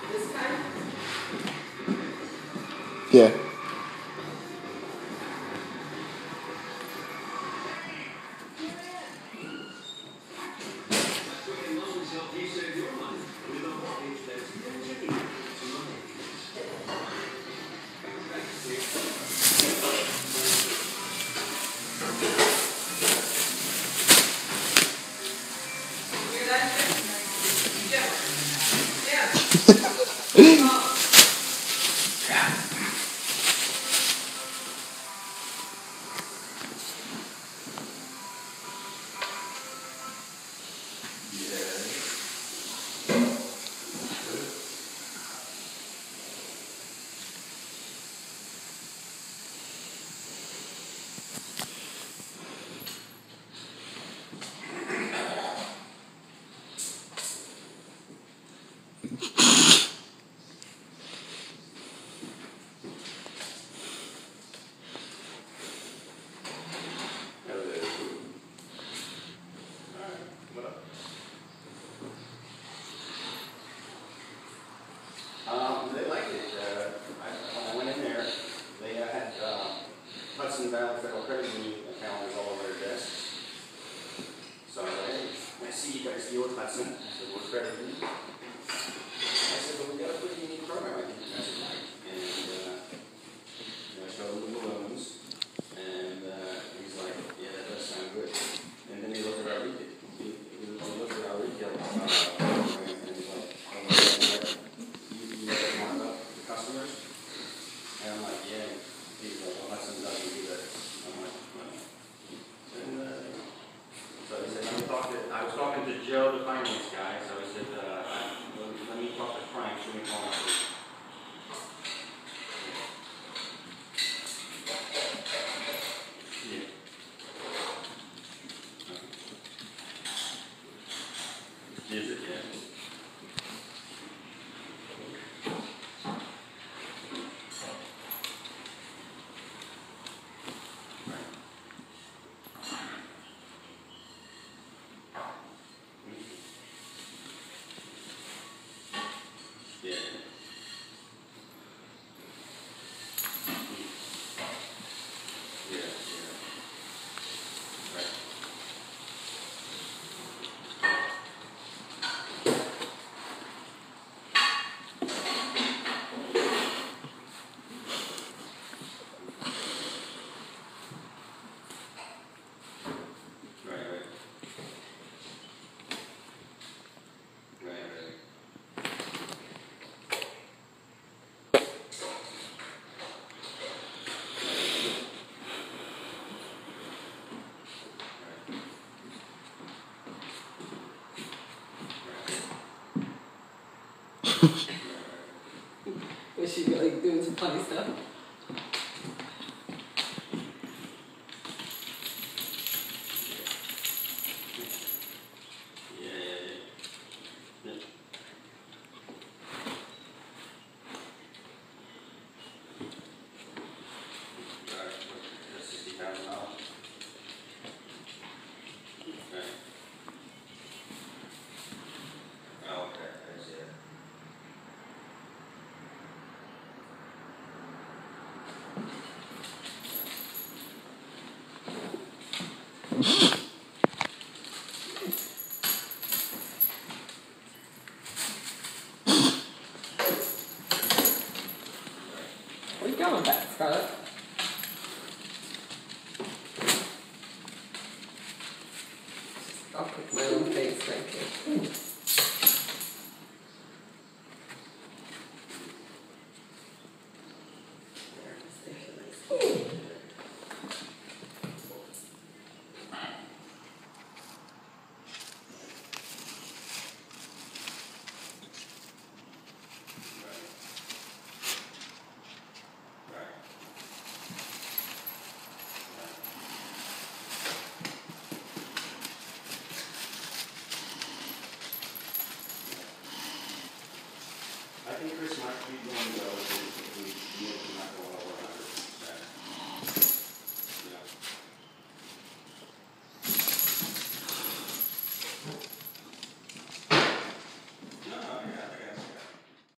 Yeah. They liked it. When I went in there, they had Hudson Valley Federal Credit Union calendars all over their desks. So I was like, hey, I see you guys deal with Hudson. I said, we're credit union. I said, well, we got a pretty unique program. I think you guys would like. And I showed him the balloons. And he's like, yeah, that does sound good. And then he looked at our retail. He looked at our retail program, and he's like, you guys want about the customers? And I'm like, yeah. He's like, well, Hudson doesn't do that. I'm like, well. And so he said, let me talk to, I was talking to Joe, the finance guy, so he said, let me talk to Frank, should we call him? Yeah. Is it, yeah? Yeah. Yeah, yeah. Right. Right, right. Right, right. Was she really doing some funny stuff? Yeah, yeah, yeah. Yeah. Right. That's $60,000. Right. Oh, okay. I see it. Where you going with that, Scarlett? I'll put my own face right here. I think Chris might be going to go if we not going over